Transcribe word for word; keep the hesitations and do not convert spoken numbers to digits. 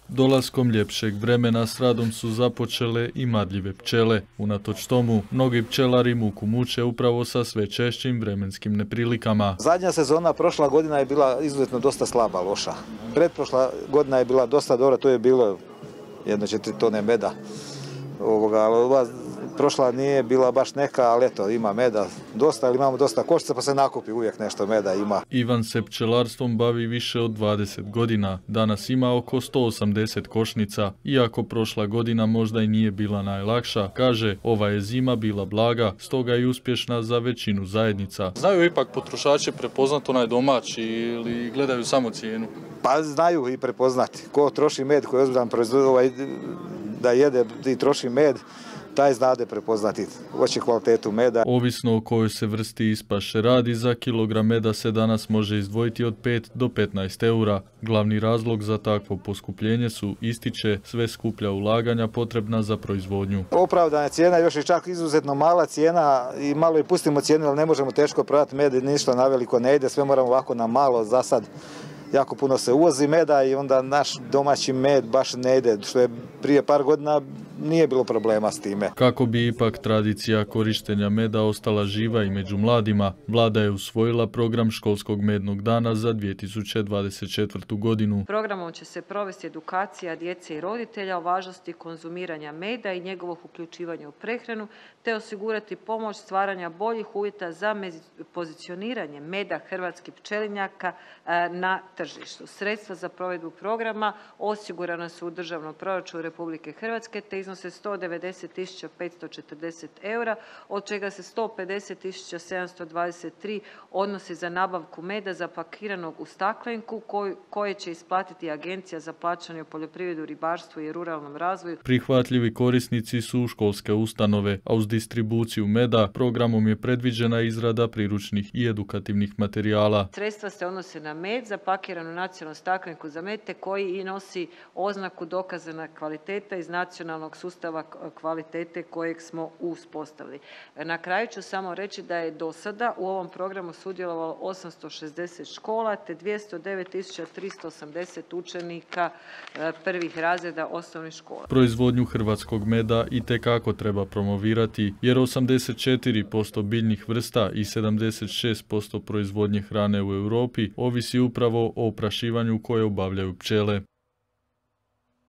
Dolaskom ljepšeg vremena s radom su započele i marljive pčele. Unatoč tomu, mnogi pčelari muku muče upravo sa sve češćim vremenskim neprilikama. Zadnja sezona prošla godina je bila izuzetno dosta slaba, loša. Pretprošla godina je bila dosta dobra, to je bilo jedno četiri tone meda. Ovoga, ali ova prošla nije bila baš neka, ali eto, ima meda dosta, ali imamo dosta koštica pa se nakupi, uvijek nešto meda ima. Ivan se pčelarstvom bavi više od dvadeset godina. Danas ima oko sto osamdeset košnica. Iako prošla godina možda i nije bila najlakša, kaže, ova je zima bila blaga, stoga i uspješna za većinu zajednica. Znaju ipak potrošači prepoznati onaj domaći ili gledaju samo cijenu? Pa znaju i prepoznati. Ko troši med, koji je ozbiljan proizvod, ovaj, da jede i troši med, taj znade prepoznati, hoće kvalitetu meda. Ovisno o kojoj se vrsti ispaše radi, za kilogram meda se danas može izdvojiti od pet do petnaest eura. Glavni razlog za takvo poskupljenje su, ističe, sve skuplja ulaganja potrebna za proizvodnju. Opravdana cijena, još je čak izuzetno mala cijena i malo i pustimo cijenu, ali ne možemo teško prodati med i ništa naveliko ne ide, sve moramo ovako na malo za sad. Jako puno se uvozi meda i onda naš domaći med baš ne ide, što je prije par godina nije bilo problema s time. Kako bi ipak tradicija korištenja meda ostala živa i među mladima, vlada je usvojila program školskog mednog dana za dvije tisuće dvadeset četvrtu. godinu. Programom će se provesti edukacija djece i roditelja o važnosti konzumiranja meda i njegovog uključivanja u prehranu, te osigurati pomoć stvaranja boljih uvjeta za pozicioniranje meda hrvatskih pčelinjaka na tržištu. Sredstva za provedbu programa osigurana su u državnom proračunu Republike Hrvatske te iznose sto devedeset tisuća petsto četrdeset eura, od čega se sto pedeset tisuća sedamsto dvadeset tri odnosi za nabavku meda zapakiranog u staklenku koje će isplatiti Agencija za plaćanje u poljoprivredu, ribarstvu i ruralnom razvoju. Prihvatljivi korisnici su školske ustanove, a uz distribuciju meda programom je predviđena izrada priručnih i edukativnih materijala. Sredstva se odnose na med zapakiranu u nacionalnom staklenku za med te koji i nosi oznaku dokazana kvaliteta iz nacionalnog sustava kvalitete kojeg smo uspostavili. Na kraju ću samo reći da je do sada u ovom programu sudjelovalo osamsto šezdeset škola te dvjesto devet tisuća tristo osamdeset učenika prvih razreda osnovnih škola. Proizvodnju hrvatskog meda itekako treba promovirati jer osamdeset četiri posto biljnih vrsta i sedamdeset šest posto proizvodnje hrane u Europi ovisi upravo o oprašivanju koje obavljaju pčele.